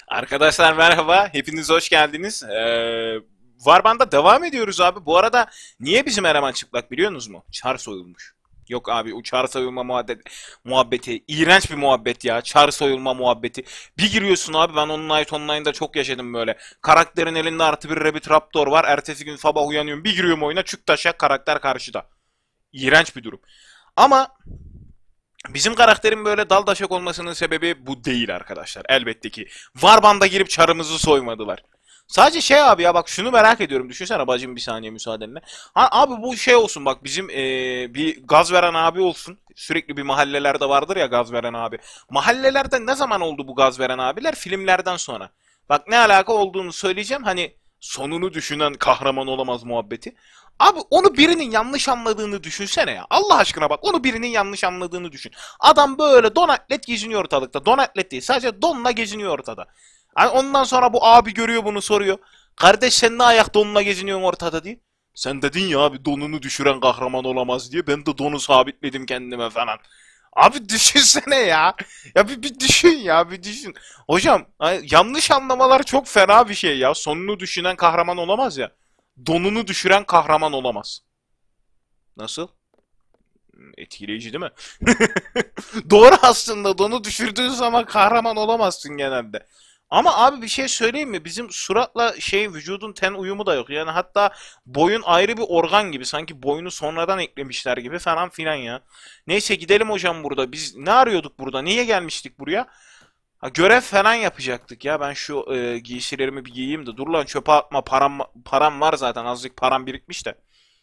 Arkadaşlar merhaba, hepiniz hoş geldiniz. Warband'a devam ediyoruz abi. Bu arada niye bizim eleman çıplak biliyorsunuz mu? Çar soyulmuş. Yok abi o çar soyulma muhabbeti, iğrenç bir muhabbet ya. Çar soyulma muhabbeti. Bir giriyorsun abi, ben online'da çok yaşadım böyle. Karakterin elinde artı bir Rabbit Raptor var. Ertesi gün sabah uyanıyorum, bir giriyorum oyuna, çük taşak karakter karşıda. İğrenç bir durum. Ama bizim karakterin böyle dal daşak olmasının sebebi bu değil arkadaşlar. Elbette ki. Warband'a girip çarımızı soymadılar. Sadece şey abi ya, bak şunu merak ediyorum. Düşünsene bacım, bir saniye müsaadenle. Ha abi, bu şey olsun bak, bizim bir gaz veren abi olsun. Sürekli bir mahallelerde vardır ya gaz veren abi. Mahallelerde ne zaman oldu bu gaz veren abiler? Filmlerden sonra. Bak ne alaka olduğunu söyleyeceğim. Hani sonunu düşünen kahraman olamaz muhabbeti. Abi onu birinin yanlış anladığını düşünsene ya. Allah aşkına bak, onu birinin yanlış anladığını düşün. Adam böyle don atlet geziniyor ortalıkta. Don atlet değil, sadece donla geziniyor ortada. Yani ondan sonra bu abi görüyor bunu, soruyor. Kardeş sen ne ayak donla geziniyorsun ortada diye. Sen dedin ya abi, donunu düşüren kahraman olamaz diye. Ben de donu sabitledim kendime falan. Abi düşünsene ya. Ya bir düşün ya, bir düşün. Hocam yanlış anlamalar çok fena bir şey ya. Sonunu düşünen kahraman olamaz ya. Donunu düşüren kahraman olamaz. Nasıl? Etkileyici değil mi? Doğru aslında, donu düşürdüğün zaman kahraman olamazsın genelde. Ama abi bir şey söyleyeyim mi? Bizim suratla şey, vücudun ten uyumu da yok. Yani hatta boyun ayrı bir organ gibi. Sanki boyunu sonradan eklemişler gibi falan filan ya. Neyse gidelim hocam burada. Biz ne arıyorduk burada? Niye gelmiştik buraya? Ha, görev falan yapacaktık ya. Ben şu giysilerimi bir giyeyim de. Dur lan, çöpe atma, param var zaten. Azıcık param birikmiş de.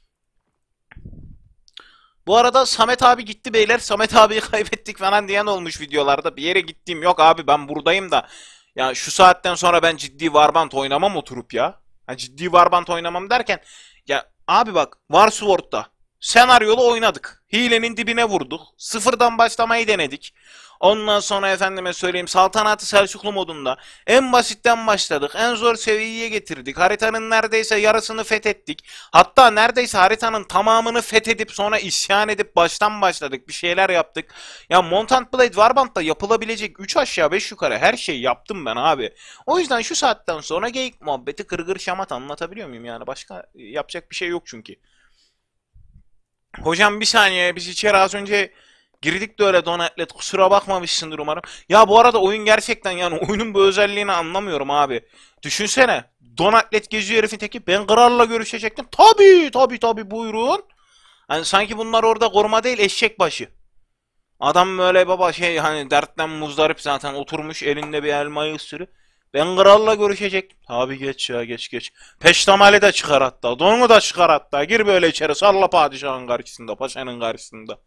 Bu arada Samet abi gitti beyler. Samet abiyi kaybettik falan diyen olmuş videolarda. Bir yere gittiğim yok abi, ben buradayım da. Ya şu saatten sonra ben ciddi Warband oynamam oturup ya. Ha, ciddi Warband oynamam derken. Ya abi bak, Warsword'da senaryolu oynadık. Hilenin dibine vurduk. Sıfırdan başlamayı denedik. Ondan sonra efendime söyleyeyim, Saltanatı Selçuklu modunda en basitten başladık. En zor seviyeye getirdik. Haritanın neredeyse yarısını fethettik. Hatta neredeyse haritanın tamamını fethedip sonra isyan edip baştan başladık. Bir şeyler yaptık. Ya Mount Blade Warband'da yapılabilecek 3 aşağı 5 yukarı her şeyi yaptım ben abi. O yüzden şu saatten sonra geyik muhabbeti, kırgır şamat, anlatabiliyor muyum yani? Başka yapacak bir şey yok çünkü. Hocam bir saniye, biz içeri az önce girdik de öyle donatlet, kusura bakmamışsındır umarım. Ya bu arada oyun gerçekten, yani oyunun bu özelliğini anlamıyorum abi. Düşünsene, donatlet geziyor herifin teki, ben kralla görüşecektim. Tabii tabii tabii, buyurun. Hani sanki bunlar orada koruma değil, eşek başı. Adam böyle baba şey, hani dertten muzdarip zaten, oturmuş elinde bir elmayı ısırıyor. Ben kralla görüşecek. Tabii geç ya, geç geç. Peştemali de çıkar hatta. Donu da çıkar hatta. Gir böyle içeri, salla padişahın karşısında, paşanın karşısında.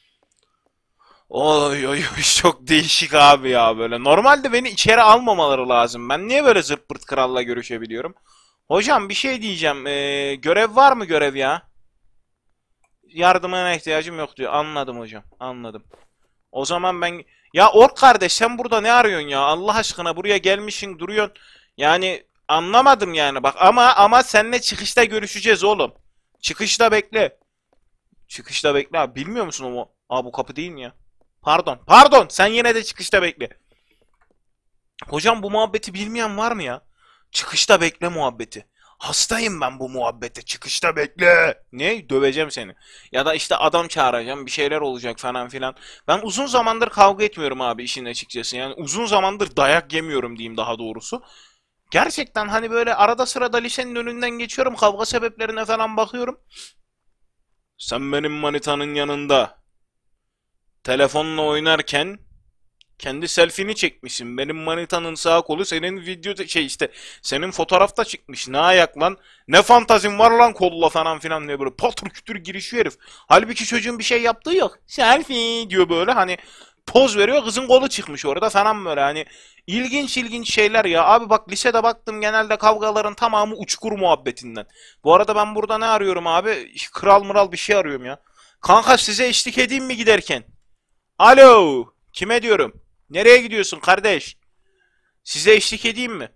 Oy oy oy, çok değişik abi ya böyle. Normalde beni içeri almamaları lazım. Ben niye böyle zırt pırt kralla görüşebiliyorum? Hocam bir şey diyeceğim. Görev var mı, görev ya? Yardımına ihtiyacım yok diyor. Anladım hocam. Anladım. O zaman ben... Ya Ork kardeş, sen burada ne arıyorsun ya? Allah aşkına, buraya gelmişsin duruyorsun. Yani anlamadım yani bak, ama seninle çıkışta görüşeceğiz oğlum. Çıkışta bekle. Çıkışta bekle abi. Bilmiyor musun o? Aa, bu kapı değil mi ya? Pardon. Pardon. Sen yine de çıkışta bekle. Hocam bu muhabbeti bilmeyen var mı ya? Çıkışta bekle muhabbeti. Hastayım ben bu muhabbete. Çıkışta bekle. Ne? Döveceğim seni. Ya da işte adam çağıracağım. Bir şeyler olacak falan filan. Ben uzun zamandır kavga etmiyorum abi, işin açıkçası. Yani uzun zamandır dayak yemiyorum diyeyim daha doğrusu. Gerçekten hani böyle arada sırada lisenin önünden geçiyorum. Kavga sebeplerine falan bakıyorum. Sen benim manitanın yanında telefonla oynarken kendi selfie'ni çekmişsin. Benim manitanın sağ kolu senin video şey işte, senin fotoğrafta çıkmış. Ne ayak lan? Ne fantazin var lan kolla falan filan diye böyle patır kütür girişiyor herif. Halbuki çocuğun bir şey yaptığı yok. Selfie diyor böyle, hani poz veriyor, kızın kolu çıkmış orada falan böyle, hani ilginç ilginç şeyler ya. Abi bak, lisede baktım genelde kavgaların tamamı uçkur muhabbetinden. Bu arada ben burada ne arıyorum abi? Kral mıral bir şey arıyorum ya. Kanka size eşlik edeyim mi giderken? Alo. Kime diyorum? Nereye gidiyorsun kardeş? Size eşlik edeyim mi?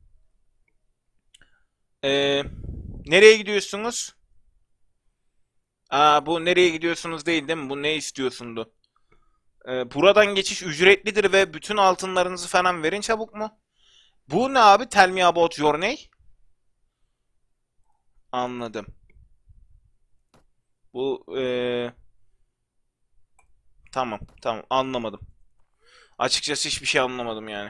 Ee, nereye gidiyorsunuz? Aa, bu nereye gidiyorsunuz değil mi? Bu ne istiyorsundu? Buradan geçiş ücretlidir ve bütün altınlarınızı falan verin çabuk mu? Bu ne abi? Tell me about your name. Anladım. Bu tamam tamam anlamadım. Açıkçası hiçbir şey anlamadım yani.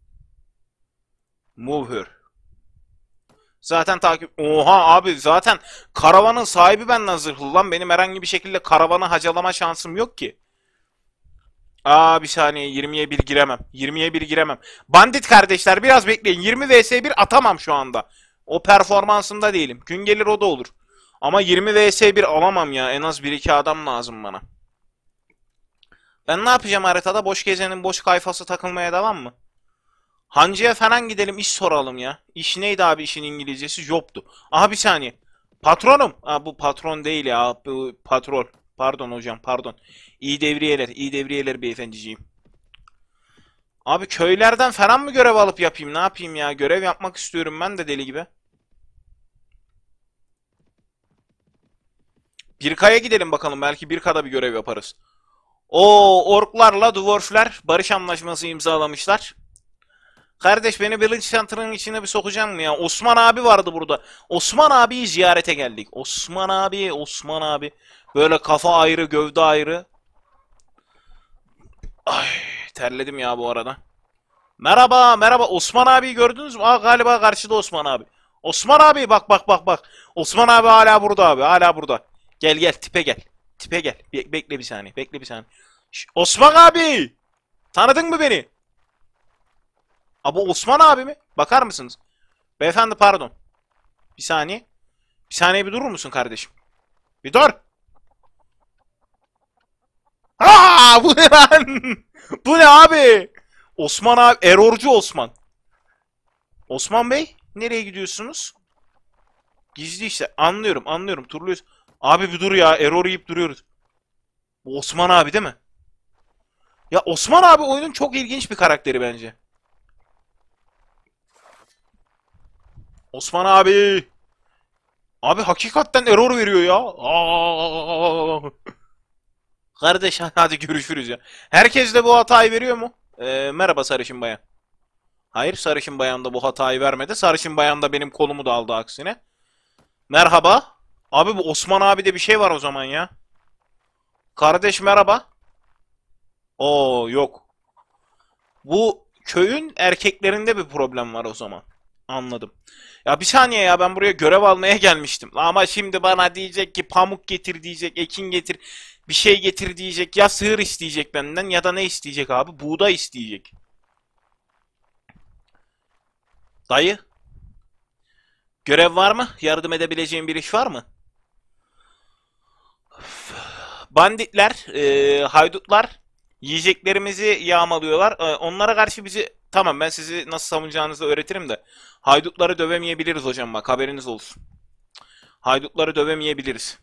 Move her. Zaten takip... Oha abi zaten karavanın sahibi benden zırhlı lan. Benim herhangi bir şekilde karavanı hacalama şansım yok ki. Aa bir saniye 20'ye 1 giremem. 20'ye 1 giremem. Bandit kardeşler biraz bekleyin. 20 vs 1 atamam şu anda. O performansında değilim. Gün gelir o da olur. Ama 20 vs 1 alamam ya. En az 1-2 adam lazım bana. Ben ne yapacağım haritada? Boş gezenin boş kayfası takılmaya devam mı? Hancı'ya falan gidelim iş soralım ya. İş neydi abi işin İngilizcesi? Job'tu. Aha bir saniye. Patronum. Aa, bu patron değil ya. Bu patrol. Pardon hocam pardon. İyi devriyeler. İyi devriyeler beyefendiciğim. Abi köylerden falan mı görev alıp yapayım? Ne yapayım ya? Görev yapmak istiyorum ben de deli gibi. Birka'ya gidelim bakalım. Belki Birka'da bir görev yaparız. O orklarla dwarfler barış anlaşması imzalamışlar. Kardeş beni Village Center'ın içine bir sokacaksın mı ya? Osman abi vardı burada. Osman abiyi ziyarete geldik. Osman abi, Osman abi. Böyle kafa ayrı, gövde ayrı. Ay, terledim ya bu arada. Merhaba, merhaba. Osman abiyi gördünüz mü? Aa, galiba karşıda Osman abi. Osman abi bak bak bak bak. Osman abi hala burada abi, hala burada. Gel gel, tipe gel. Tipe gel. Bekle bir saniye, bekle bir saniye. Osman abi! Tanıdın mı beni? Abi Osman abi mi? Bakar mısınız? Beyefendi pardon. Bir saniye. Bir saniye bir durur musun kardeşim? Bir dur. Aa, bu ne lan? Bu ne abi? Osman abi. Erorcu Osman. Osman Bey. Nereye gidiyorsunuz? Gizli işte. Anlıyorum anlıyorum. Turluyuz. Abi bir dur ya. Error yiyip duruyoruz. Bu Osman abi değil mi? Ya Osman abi oyunun çok ilginç bir karakteri bence. Osman abi. Abi hakikaten error veriyor ya. Aa. Kardeş hadi görüşürüz ya. Herkes de bu hatayı veriyor mu? Merhaba sarışın bayan. Hayır sarışın bayan da bu hatayı vermedi. Sarışın bayan da benim kolumu da aldı aksine. Merhaba. Abi bu Osman abi de bir şey var o zaman ya. Kardeş merhaba. Oo yok. Bu köyün erkeklerinde bir problem var o zaman. Anladım. Ya bir saniye ya ben buraya görev almaya gelmiştim. Ama şimdi bana diyecek ki pamuk getir diyecek, ekin getir, bir şey getir diyecek. Ya sığır isteyecek benden ya da ne isteyecek abi? Buğday isteyecek. Dayı, görev var mı? Yardım edebileceğim bir iş var mı? Banditler, haydutlar yiyeceklerimizi yağmalıyorlar. Onlara karşı bizi... Tamam ben sizi nasıl savunacağınızı öğretirim de. Haydutları dövemeyebiliriz hocam bak haberiniz olsun. Haydutları dövemeyebiliriz.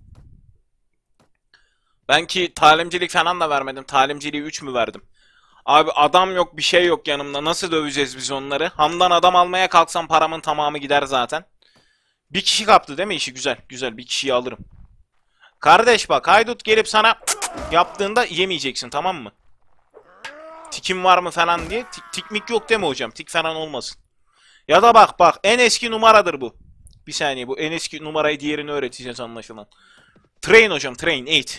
Ben ki talimcilik falan da vermedim. Talimciliği 3 mü verdim? Abi adam yok bir şey yok yanımda. Nasıl döveceğiz biz onları? Hamdan adam almaya kalksam paramın tamamı gider zaten. Bir kişi kaptı değil mi işi? Güzel güzel bir kişiyi alırım. Kardeş bak haydut gelip sana yaptığında yemeyeceksin tamam mı? Tikim var mı falan diye. Tikmik yok değil mi hocam? Tik falan olmasın. Ya da bak bak en eski numaradır bu. Bir saniye bu en eski numarayı diğerini öğreteceğiz anlaşılan. Train hocam train 8.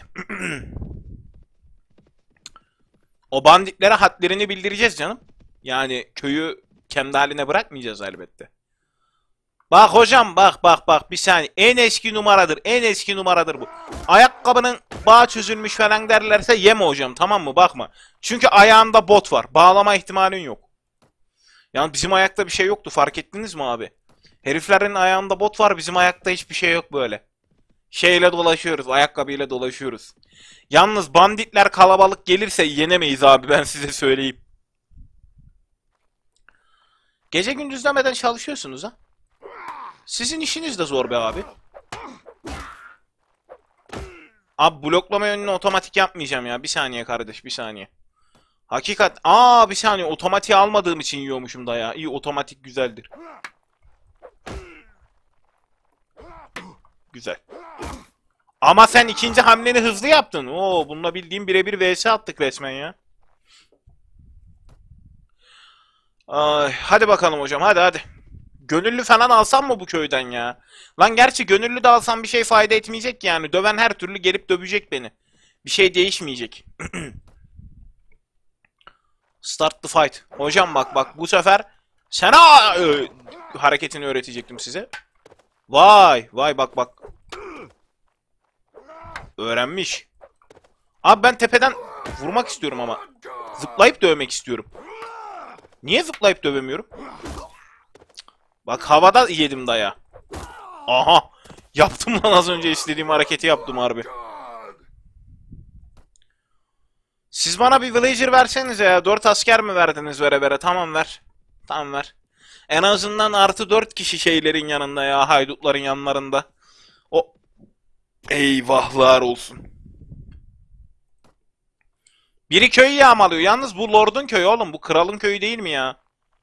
O banditlere hadlerini bildireceğiz canım. Yani köyü kendi haline bırakmayacağız elbette. Bak hocam bak bak bak bir saniye. En eski numaradır. En eski numaradır bu. Ayakkabının bağı çözülmüş falan derlerse yeme hocam tamam mı? Bakma. Çünkü ayağında bot var. Bağlama ihtimalin yok. Yani bizim ayakta bir şey yoktu fark ettiniz mi abi? Heriflerin ayağında bot var bizim ayakta hiçbir şey yok böyle. Şeyle dolaşıyoruz ayakkabıyla dolaşıyoruz. Yalnız banditler kalabalık gelirse yenemeyiz abi ben size söyleyeyim. Gece gündüz demeden çalışıyorsunuz ha. Sizin işiniz de zor be abi. Abi bloklama yönünü otomatik yapmayacağım ya. Bir saniye kardeş bir saniye. Hakikat. Aa bir saniye otomatiği almadığım için yiyormuşum da ya. İyi otomatik güzeldir. Güzel. Ama sen ikinci hamleni hızlı yaptın. Oo bununla bildiğim birebir vs attık resmen ya. Ay, hadi bakalım hocam, hadi hadi. Gönüllü falan alsam mı bu köyden ya? Lan gerçi gönüllü de alsam bir şey fayda etmeyecek ki yani. Döven her türlü gelip dövecek beni. Bir şey değişmeyecek. Start the fight. Hocam bak bak bu sefer sana hareketini öğretecektim size. Vay vay bak bak. Öğrenmiş. Abi ben tepeden vurmak istiyorum ama. Zıplayıp dövmek istiyorum. Niye zıplayıp dövemiyorum? Bak havada yedim daya. Aha. Yaptım lan az önce istediğim hareketi yaptım harbi. Siz bana bir villager versenize ya. 4 asker mi verdiniz vere vere? Tamam ver. Tamam ver. En azından artı 4 kişi şeylerin yanında ya. Haydutların yanlarında. O eyvahlar olsun. Biri köyü yağmalıyor. Yalnız bu lordun köyü oğlum. Bu kralın köyü değil mi ya?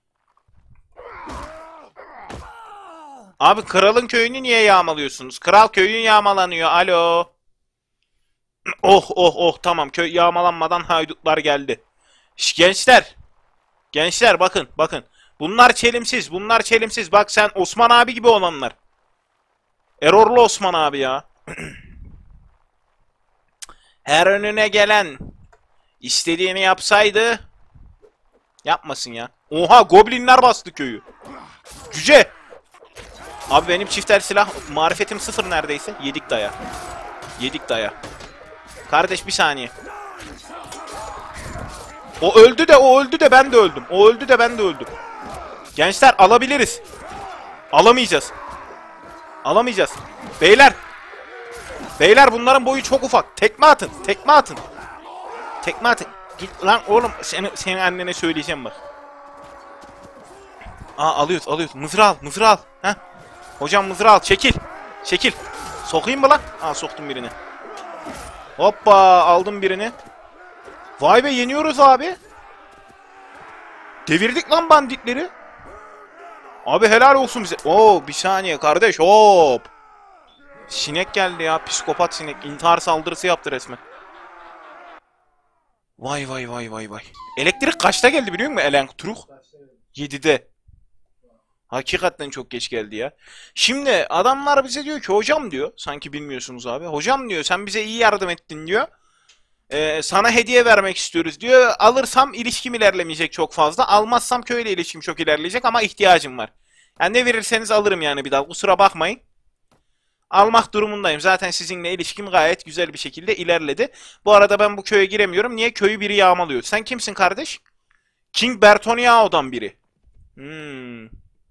Abi kralın köyünü niye yağmalıyorsunuz? Kral köyün yağmalanıyor. Alo. Oh oh oh tamam köy yağmalanmadan haydutlar geldi. Şş, gençler. Gençler bakın bakın. Bunlar çelimsiz. Bunlar çelimsiz. Bak sen Osman abi gibi olanlar. Erorlu Osman abi ya. Her önüne gelen istediğini yapsaydı yapmasın ya. Oha goblinler bastı köyü. Cüce. Abi benim çiftel silah marifetim 0 neredeyse. Yedik daya. Yedik daya. Kardeş bir saniye. O öldü de o öldü de ben de öldüm. O öldü de ben de öldüm. Gençler alabiliriz. Alamayacağız. Alamayacağız. Beyler. Beyler bunların boyu çok ufak. Tekme atın. Tekme atın. Tekme atın. Git lan oğlum. Senin annene söyleyeceğim bak. Aa alıyoruz alıyoruz. Mızrağı al. Mızrağı al. Heh. Hocam mızrağı al. Çekil. Çekil. Sokayım mı lan? Aa soktum birini. Hoppa aldım birini. Vay be yeniyoruz abi. Devirdik lan banditleri. Abi helal olsun bize. Oo bir saniye kardeş hop. Sinek geldi ya psikopat sinek. İntihar saldırısı yaptı resmen. Vay vay vay vay vay. Elektrik kaçta geldi biliyor musun Elentruk? 7'de. Hakikaten çok geç geldi ya. Şimdi adamlar bize diyor ki hocam diyor. Sanki bilmiyorsunuz abi. Hocam diyor sen bize iyi yardım ettin diyor. Sana hediye vermek istiyoruz diyor. Alırsam ilişkim ilerlemeyecek çok fazla. Almazsam köyle ilişkim çok ilerleyecek ama ihtiyacım var. Yani ne verirseniz alırım yani bir daha. Kusura bakmayın. Almak durumundayım. Zaten sizinle ilişkim gayet güzel bir şekilde ilerledi. Bu arada ben bu köye giremiyorum. Niye? Köyü biri yağmalıyor. Sen kimsin kardeş? King Bertoniao'dan biri. Hmm.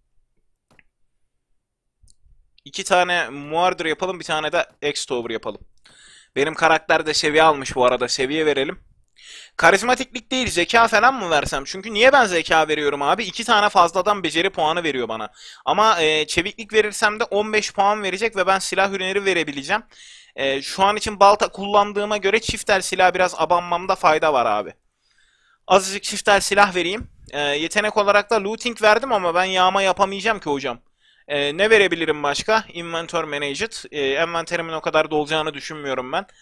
2 tane Muardır yapalım. Bir tane de X-Tower yapalım. Benim karakter de seviye almış bu arada. Seviye verelim. Karizmatiklik değil zeka falan mı versem? Çünkü niye ben zeka veriyorum abi? 2 tane fazladan beceri puanı veriyor bana. Ama çeviklik verirsem de 15 puan verecek ve ben silah ürünleri verebileceğim. Şu an için balta kullandığıma göre çiftel silah biraz abanmamda fayda var abi. Azıcık çiftel silah vereyim. Yetenek olarak da looting verdim ama ben yağma yapamayacağım ki hocam. Ne verebilirim başka? Inventory Managed. Envanterimin o kadar dolacağını düşünmüyorum ben.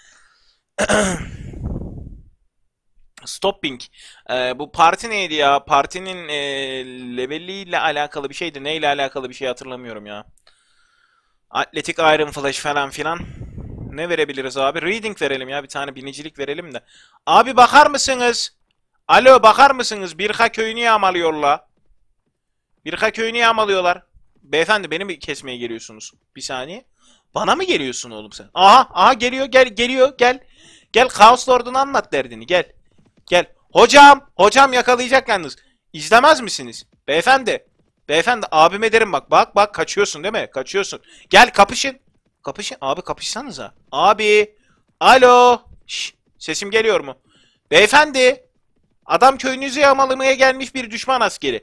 Stopping. Bu parti neydi ya? Partinin leveliyle alakalı bir şeydi. Neyle alakalı bir şey hatırlamıyorum ya. Atletik Iron Flash falan filan. Ne verebiliriz abi? Reading verelim ya. Bir tane binicilik verelim de. Abi bakar mısınız? Alo bakar mısınız? Birka köyünü yağmalıyorlar. Birka köyünü yağmalıyorlar. Beyefendi beni mi kesmeye geliyorsunuz? Bir saniye. Bana mı geliyorsun oğlum sen? Aha aha geliyor geliyor gel. Gel Chaos Lord'unu anlat derdini gel. Gel. Hocam. Hocam yakalayacak yalnız. İzlemez misiniz? Beyefendi. Beyefendi abime derim bak. Bak bak kaçıyorsun değil mi? Kaçıyorsun. Gel kapışın. Kapışın. Abi kapışsanıza. Abi. Alo. Şş, sesim geliyor mu? Beyefendi. Adam köyünüzü yağmalamaya gelmiş bir düşman askeri.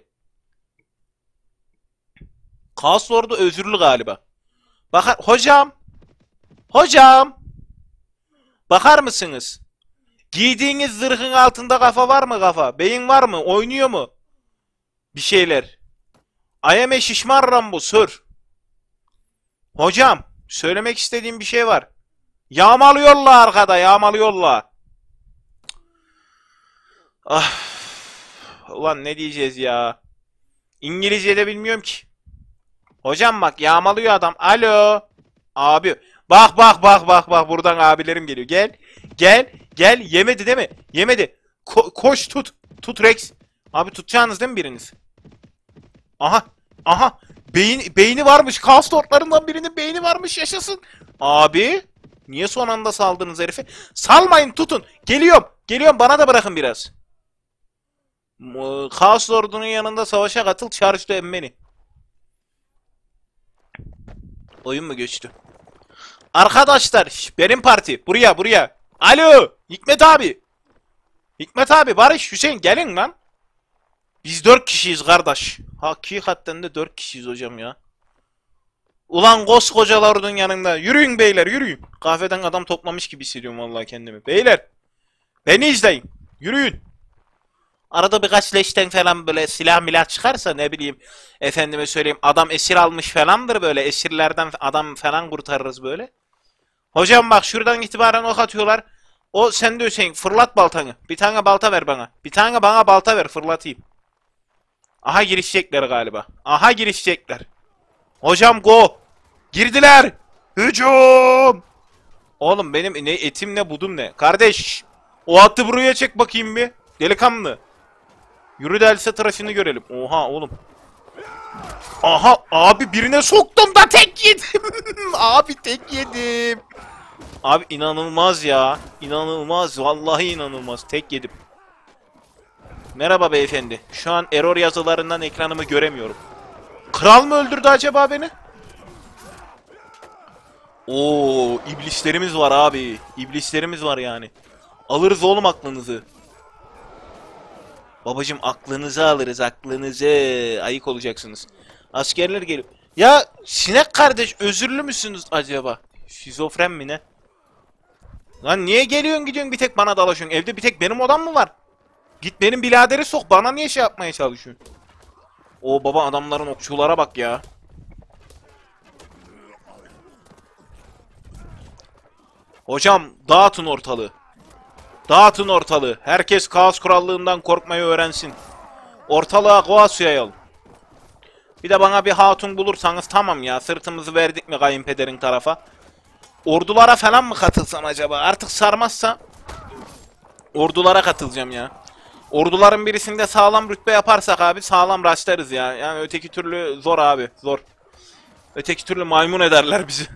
Kaos Lord'u özürlü galiba. Bakar. Hocam. Hocam. Bakar mısınız? Giydiğiniz zırhın altında kafa var mı kafa? Beyin var mı? Oynuyor mu? Bir şeyler. I am a şişman Rambo sir. Hocam. Söylemek istediğim bir şey var. Yağmalıyorlar arkada. Yağmalıyorlar. Ah. Ulan ne diyeceğiz ya? İngilizce de bilmiyorum ki. Hocam bak yağmalıyor adam. Alo. Abi. Bak bak bak bak bak buradan abilerim geliyor. Gel. Gel. Gel. Yemedi değil mi? Yemedi. Koş tut. Tut Rex. Abi tutacağınız değil mi biriniz? Aha. Aha. Beyni varmış. Kaos lordlarından birinin beyni varmış. Yaşasın. Abi. Niye son anda saldınız herifi? Salmayın tutun. Geliyorum. Geliyorum bana da bırakın biraz. Kaos lordunun yanında savaşa katıl. Charge'da emmeni. Oyun mu göçtü? Arkadaşlar benim parti. Buraya buraya. Alo. Hikmet abi. Hikmet abi Barış Hüseyin gelin lan. Biz 4 kişiyiz kardeş. Hakikaten de 4 kişiyiz hocam ya. Ulan koskocalarının yanında. Yürüyün beyler yürüyün. Kahveden adam toplamış gibi hissediyorum vallahi kendimi. Beyler. Beni izleyin. Yürüyün. Arada birkaç leşten falan böyle silah milah çıkarsa ne bileyim. Efendime söyleyeyim adam esir almış falandır böyle. Esirlerden adam falan kurtarırız böyle. Hocam bak şuradan itibaren ok atıyorlar. O sen de Hüseyin fırlat baltanı. Bir tane balta ver bana. Bir tane bana balta ver fırlatayım. Aha girişecekler galiba. Aha girişecekler. Hocam go. Girdiler. Hücum. Oğlum benim ne etim ne budum ne. Kardeş. O atı buraya çek bakayım bir. Delikanlı. Yürü de else tıraşını görelim. Oha oğlum. Aha abi birine soktum da tek yedim. Abi tek yedim. Abi inanılmaz ya. İnanılmaz. Vallahi inanılmaz. Tek yedim. Merhaba beyefendi. Şu an error yazılarından ekranımı göremiyorum. Kral mı öldürdü acaba beni? Oo, iblislerimiz var abi. İblislerimiz var yani. Alırız oğlum aklınızı. Babacım aklınızı alırız aklınızı. Ayık olacaksınız. Askerler gelip. Ya sinek kardeş özürlü müsünüz acaba? Şizofren mi ne? Lan niye geliyorsun gidiyorsun bir tek bana dalaşıyorsun? Evde bir tek benim odam mı var? Git benim biraderi sok. Bana niye şey yapmaya çalışıyorsun? O baba adamların okçulara bak ya. Hocam dağıtın ortalığı. Dağıtın ortalığı. Herkes kaos krallığından korkmayı öğrensin. Ortalığa kaos yayalım. Bir de bana bir hatun bulursanız tamam ya. Sırtımızı verdik mi kayınpederin tarafa? Ordulara falan mı katılsam acaba? Artık sarmazsa ordulara katılacağım ya. Orduların birisinde sağlam rütbe yaparsak abi sağlam raşlarız ya. Yani öteki türlü zor abi. Zor. Öteki türlü maymun ederler bizi.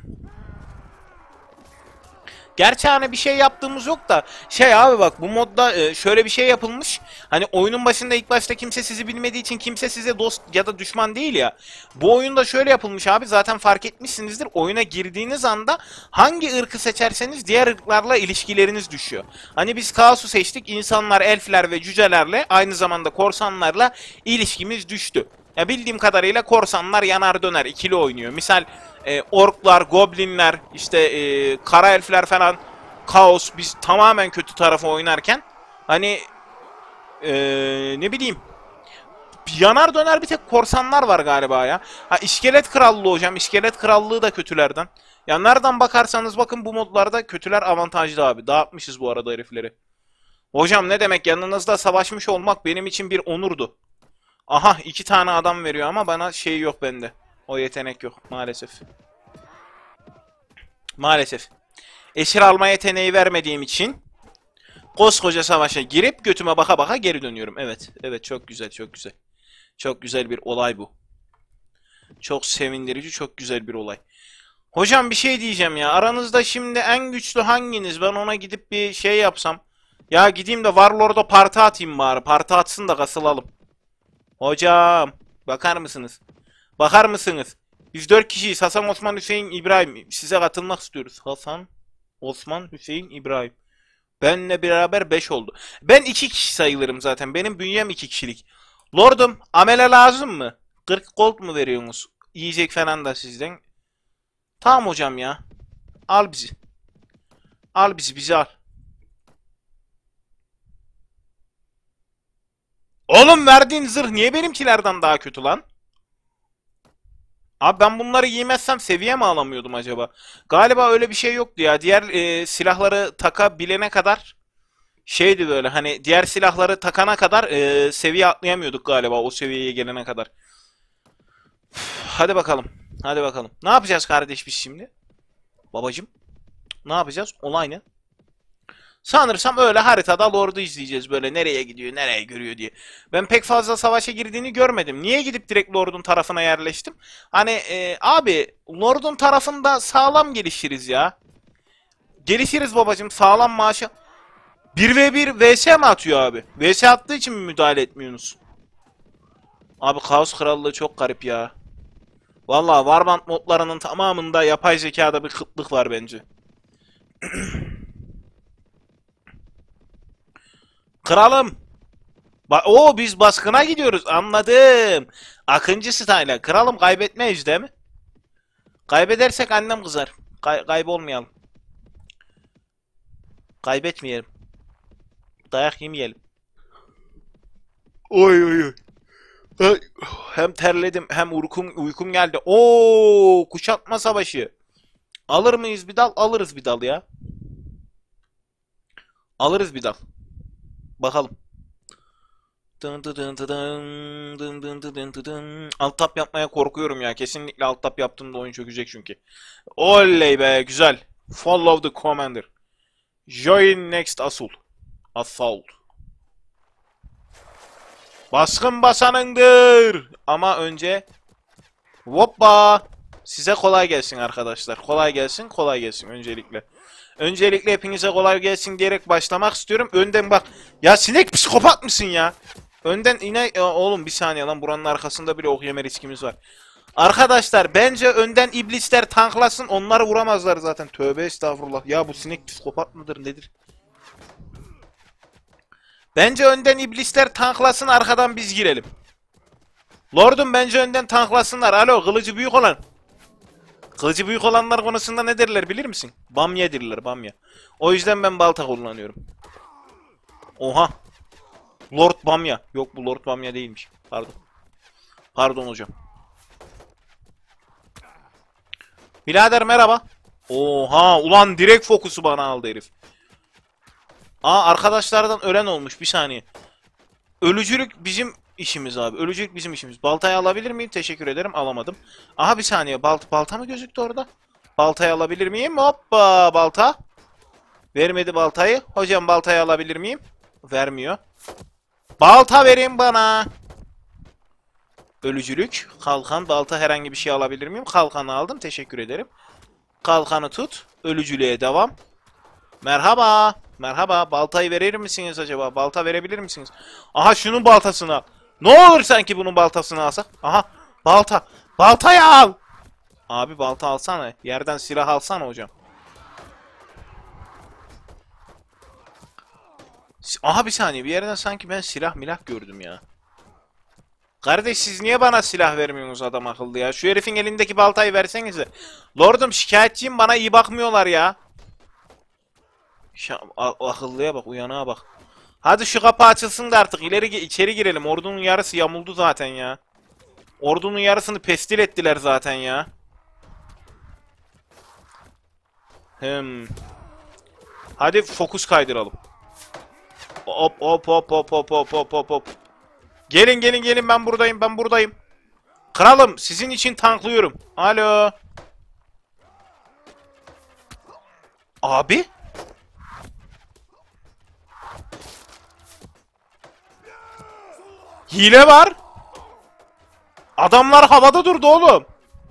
Gerçi hani bir şey yaptığımız yok da şey abi bak bu modda şöyle bir şey yapılmış. Hani oyunun başında ilk başta kimse sizi bilmediği için kimse size dost ya da düşman değil ya. Bu oyunda şöyle yapılmış abi zaten fark etmişsinizdir. Oyuna girdiğiniz anda hangi ırkı seçerseniz diğer ırklarla ilişkileriniz düşüyor. Hani biz Kaos'u seçtik insanlar, elfler ve cücelerle aynı zamanda korsanlarla ilişkimiz düştü. Ya bildiğim kadarıyla korsanlar yanar döner ikili oynuyor. Misal orklar, goblinler, işte kara elfler falan, kaos biz tamamen kötü tarafı oynarken hani ne bileyim yanar döner bir tek korsanlar var galiba ya. Ha iskelet krallığı hocam. İskelet krallığı da kötülerden. Ya nereden bakarsanız bakın bu modlarda kötüler avantajlı abi. Dağıtmışız bu arada herifleri. Hocam ne demek yanınızda savaşmış olmak benim için bir onurdu. Aha 2 tane adam veriyor ama bana şey yok bende. O yetenek yok maalesef. Maalesef. Esir alma yeteneği vermediğim için koskoca savaşa girip götüme baka baka geri dönüyorum. Evet. Evet çok güzel çok güzel. Çok güzel bir olay bu. Çok sevindirici çok güzel bir olay. Hocam bir şey diyeceğim ya. Aranızda şimdi en güçlü hanginiz? Ben ona gidip bir şey yapsam. Ya gideyim de Warlord'a parti atayım bari. Parti atsın da kasılalım. Hocam. Bakar mısınız? Bakar mısınız? Biz 4 kişiyiz. Hasan, Osman, Hüseyin, İbrahim. Size katılmak istiyoruz. Hasan, Osman, Hüseyin, İbrahim. Benle beraber 5 oldu. Ben 2 kişi sayılırım zaten. Benim bünyem 2 kişilik. Lordum, amele lazım mı? 40 gold mu veriyorsunuz? Yiyecek falan da sizden. Tamam hocam ya. Al bizi. Al bizi al. Oğlum verdiğin zırh niye benimkilerden daha kötü lan? Abi ben bunları giymezsem seviye mi alamıyordum acaba? Galiba öyle bir şey yoktu ya. Diğer silahları takabilene kadar şeydi böyle hani diğer silahları takana kadar seviye atlayamıyorduk galiba o seviyeye gelene kadar. Hadi bakalım. Hadi bakalım. Ne yapacağız kardeş biz şimdi? Babacım. Ne yapacağız? Olay ne? Sanırsam öyle haritada Lord'u izleyeceğiz böyle nereye gidiyor, nereye görüyor diye. Ben pek fazla savaşa girdiğini görmedim. Niye gidip direkt Lord'un tarafına yerleştim? Hani abi Lord'un tarafında sağlam gelişiriz ya. Gelişiriz babacım sağlam maaşı. 1v1 vs mi atıyor abi? Vs attığı için mi müdahale etmiyorsunuz? Abi Kaos Krallığı çok garip ya. Vallahi Warband modlarının tamamında yapay zekada bir kıtlık var bence. Kralım. Biz baskına gidiyoruz. Anladım. Akıncı style. Kralım kaybetmeyiz değil mi? Kaybedersek annem kızar. Kaybolmayalım. Kaybetmeyelim. Dayak yemeyelim. Oy oy oy. Hem terledim hem uykum geldi. Kuşatma savaşı. Alır mıyız bir dal? Alırız bir dal ya. Alırız bir dal. Bakalım. Alt tap yapmaya korkuyorum ya. Kesinlikle alt tap yaptığımda oyun çökecek çünkü. Oley be güzel. Follow the commander. Join next assault. Baskın basanındır. Ama önce hoppa. Size kolay gelsin arkadaşlar. Kolay gelsin, kolay gelsin öncelikle. Öncelikle hepinize kolay gelsin diyerek başlamak istiyorum. Önden bak. Ya sinek psikopat mısın ya? Önden yine oğlum bir saniye lan buranın arkasında bile ok yeme riskimiz var. Arkadaşlar bence önden iblisler tanklasın. Onları vuramazlar zaten. Tövbe estağfurullah. Ya bu sinek psikopat mıdır nedir? Bence önden iblisler tanklasın arkadan biz girelim. Lordum bence önden tanklasınlar. Alo kılıcı büyük olan. Kılıcı büyük olanlar konusunda ne derler bilir misin? Bamya derler bamya. O yüzden ben balta kullanıyorum. Oha. Lord Bamya. Yok bu Lord Bamya değilmiş. Pardon. Pardon hocam. Birader merhaba. Oha ulan direkt fokusu bana aldı herif. Arkadaşlardan ölen olmuş bir saniye. Ölücülük bizim işimiz abi. Ölücülük bizim işimiz. Baltayı alabilir miyim? Teşekkür ederim. Alamadım. Aha bir saniye. Balta mı gözüktü orada? Baltayı alabilir miyim? Hoppa balta. Vermedi baltayı. Hocam baltayı alabilir miyim? Vermiyor. Balta verin bana. Ölücülük. Kalkan. Balta herhangi bir şey alabilir miyim? Kalkanı aldım. Teşekkür ederim. Kalkanı tut. Ölücülüğe devam. Merhaba. Merhaba. Baltayı verir misiniz acaba? Balta verebilir misiniz? Aha şunun baltasını al. Ne olur sanki bunun baltasını alsak. Aha. Balta. Baltayı al. Abi balta alsana. Yerden silah alsana hocam. Aha bir saniye. Bir yerden sanki ben silah milah gördüm ya. Kardeş siz niye bana silah vermiyorsunuz adam akıllı ya? Şu herifin elindeki baltayı versenize. Lordum şikayetçiyim bana iyi bakmıyorlar ya. Akıllıya bak uyanığa bak. Hadi şu kapı açılsın da artık içeri girelim. Ordunun yarısı yamuldu zaten ya. Ordunun yarısını pestil ettiler zaten ya. Hadi fokus kaydıralım. Hop hop hop hop hop hop hop hop hop. Gelin ben buradayım. Kralım sizin için tanklıyorum. Alo. Abi. Hile var. Adamlar havada durdu oğlum.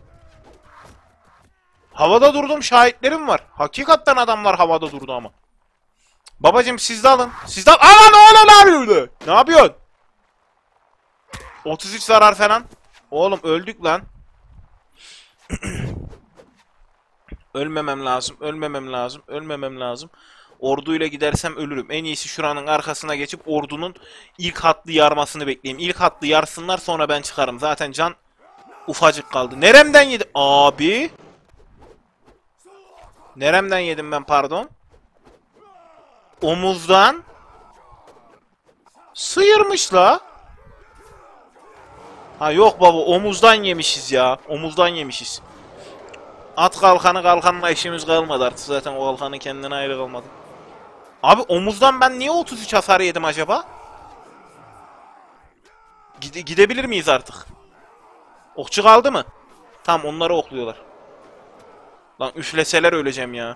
Havada durdum şahitlerim var. Hakikaten adamlar havada durdu ama. Babacım siz de alın. Siz de alın oğlum ne yapıyorsun? Ne yapıyorsun? 33 zarar falan. Oğlum öldük lan. Ölmemem lazım. Orduyla gidersem ölürüm. En iyisi şuranın arkasına geçip ordunun ilk hatlı yarmasını bekleyeyim. İlk hatlı yarsınlar sonra ben çıkarım. Zaten can ufacık kaldı. Neremden yedi? Abi. Neremden yedim ben pardon? Omuzdan. Sıyırmış la. Ha yok baba omuzdan yemişiz ya. Omuzdan yemişiz. At kalkanı kalkanla işimiz kalmadı artık. Zaten o kalkanı kendine ayrı kalmadı. Abi omuzdan ben niye 33 hasar yedim acaba? Gidebilir miyiz artık? Okçu kaldı mı? Tamam, onları okluyorlar. Lan üfleseler öleceğim ya.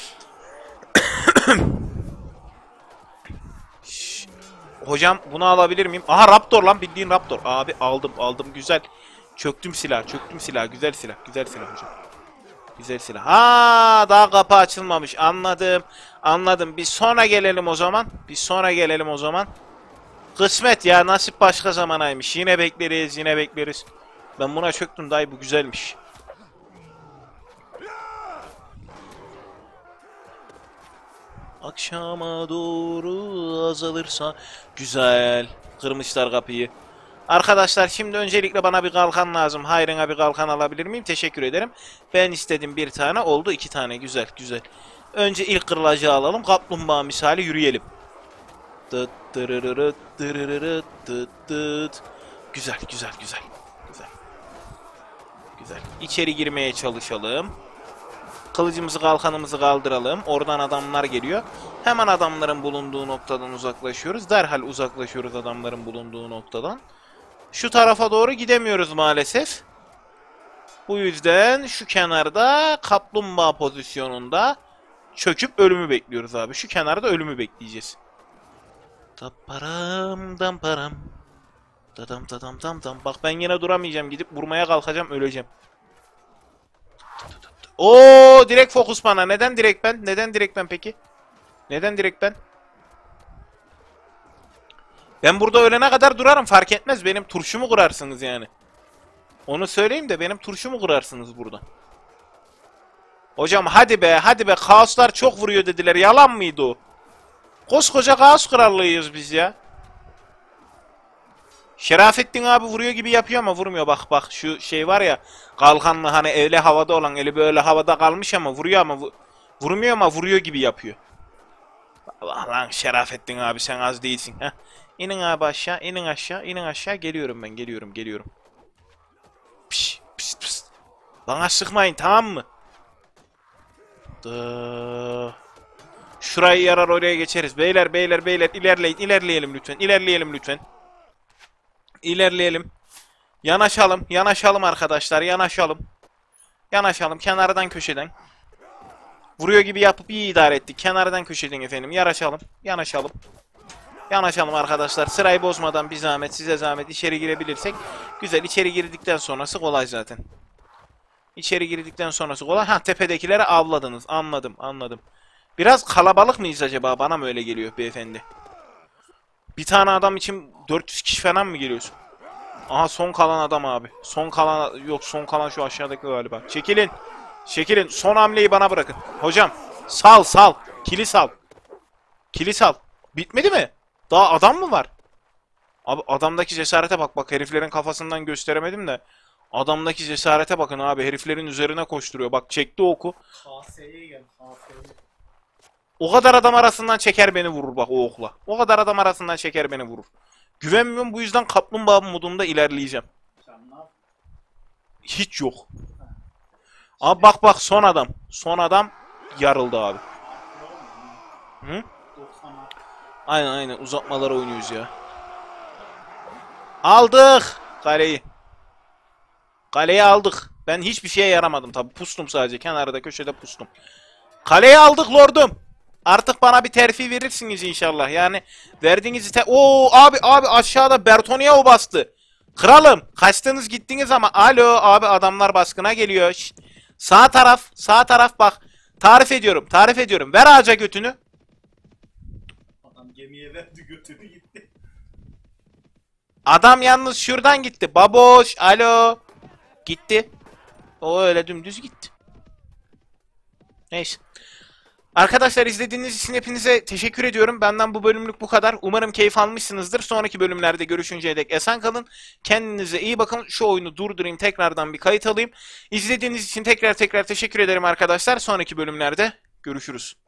Şş. Hocam bunu alabilir miyim? Aha Raptor lan, bildiğin Raptor. Abi aldım güzel. Çöktüm silah. Güzel silah hocam. Güzel silah. Ha, daha kapı açılmamış. Anladım. Bir sonra gelelim o zaman. Kısmet ya, nasip başka zamanaymış. Yine bekleriz. Ben buna çöktüm dayı, bu güzelmiş. Akşama doğru azalırsa güzel. Kırmışlar kapıyı. Arkadaşlar şimdi öncelikle bana bir kalkan lazım. Hayrına bir kalkan alabilir miyim? Teşekkür ederim. Ben istedim bir tane, oldu 2 tane. Güzel. Önce ilk kırılacı alalım. Kaplumbağa misali yürüyelim. Dıt dırırırıt dırırırıt dıt dıt. Güzel. İçeri girmeye çalışalım. Kılıcımızı, kalkanımızı kaldıralım. Oradan adamlar geliyor. Hemen adamların bulunduğu noktadan uzaklaşıyoruz. Derhal uzaklaşıyoruz adamların bulunduğu noktadan. Şu tarafa doğru gidemiyoruz maalesef. Bu yüzden şu kenarda kaplumbağa pozisyonunda çöküp ölümü bekliyoruz abi. Şu kenarda ölümü bekleyeceğiz. Taparam damparam. Dadam dadam dam dam. Bak ben yine duramayacağım. Gidip vurmaya kalkacağım, öleceğim. Oo, direkt fokus bana. Neden direkt ben peki? Neden direkt ben? Ben burada ölene kadar durarım, fark etmez. Benim turşumu kurarsınız yani. Onu söyleyeyim de benim turşumu kurarsınız burada. Hocam hadi be. Kaoslar çok vuruyor dediler. Yalan mıydı o? Koskoca kaos krallığıyız biz ya. Şerafettin abi vuruyor gibi yapıyor ama vurmuyor. Bak şu şey var ya, kalkanlı, hani eli havada olan, eli böyle havada kalmış ama vuruyor ama vurmuyor ama vuruyor gibi yapıyor. Allah lan Şerafettin abi, sen az değilsin. Heh. İnin abi aşağı, inin aşağı. Geliyorum ben, geliyorum. Pis. Bana sıkmayın, tamam mı? Şurayı yarar, oraya geçeriz. Beyler ilerleyelim lütfen. İlerleyelim. Yanaşalım arkadaşlar, yanaşalım kenardan köşeden. Vuruyor gibi yapıp iyi idare ettik. Kenardan köşeden efendim, yanaşalım arkadaşlar. Sırayı bozmadan bir zahmet, size zahmet, içeri girebilirsek. Güzel, içeri girdikten sonrası kolay zaten. Ha, tepedekileri avladınız. Anladım. Biraz kalabalık mıyız acaba? Bana mı öyle geliyor beyefendi? Bir tane adam için 400 kişi falan mı geliyorsun? Aha, son kalan adam abi. Son kalan şu aşağıdaki galiba. Çekilin. Son hamleyi bana bırakın. Hocam sal. Kilis al. Bitmedi mi? Daha adam mı var? Abi adamdaki cesarete bak. Heriflerin kafasından gösteremedim de. Adamdaki cesarete bakın abi. Heriflerin üzerine koşturuyor. Bak, çekti oku. KS'ye gel. KS'ye. O kadar adam arasından çeker beni vurur bak o okla. O kadar adam arasından çeker beni vurur. Güvenmiyorum, bu yüzden kaplumbağa modunda ilerleyeceğim. Sen ne yap? Hiç yok. Abi bak son adam yarıldı abi. Hı? 90 Aynen uzatmalara oynuyoruz ya. Aldık kaleyi. Kaleyi aldık. Ben hiçbir şeye yaramadım tabi. Pustum sadece. Kenarda köşede pustum. Kaleyi aldık lordum. Artık bana bir terfi verirsiniz inşallah. Yani verdiğinizi Oo abi aşağıda Bertoniao bastı. Kralım, kaçtınız gittiniz ama. Alo abi, adamlar baskına geliyor. Şişt. Sağ taraf bak. Tarif ediyorum. Ver ağaca götünü. Adam gemiye verdi, götünü gitti. Adam yalnız şuradan gitti. Baboş, alo. Gitti. O öyle dümdüz gitti. Neyse. Arkadaşlar, izlediğiniz için hepinize teşekkür ediyorum. Benden bu bölümlük bu kadar. Umarım keyif almışsınızdır. Sonraki bölümlerde görüşünceye dek esen kalın. Kendinize iyi bakın. Şu oyunu durdurayım, tekrardan bir kayıt alayım. İzlediğiniz için tekrar teşekkür ederim arkadaşlar. Sonraki bölümlerde görüşürüz.